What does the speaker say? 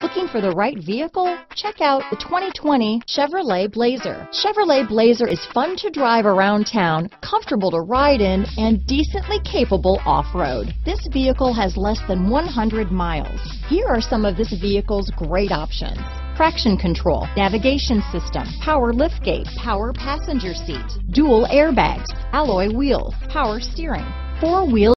Looking for the right vehicle? Check out the 2020 Chevrolet Blazer. Chevrolet Blazer is fun to drive around town, comfortable to ride in, and decently capable off-road. This vehicle has less than 100 miles. Here are some of this vehicle's great options: traction control, navigation system, power liftgate, power passenger seat, dual airbags, alloy wheels, power steering, four-wheel